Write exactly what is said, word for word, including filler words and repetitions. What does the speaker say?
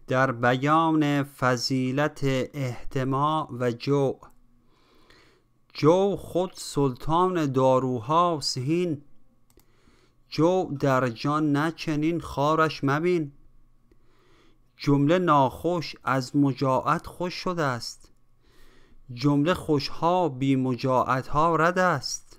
در بیان فضیلت احتماء و جو. جو خود سلطان داروهاست هین، جو در جان نه چنین خارش مبین. جمله ناخوش از مجاعت خوش شده است، جمله خوشها بی مجاعتها رد است.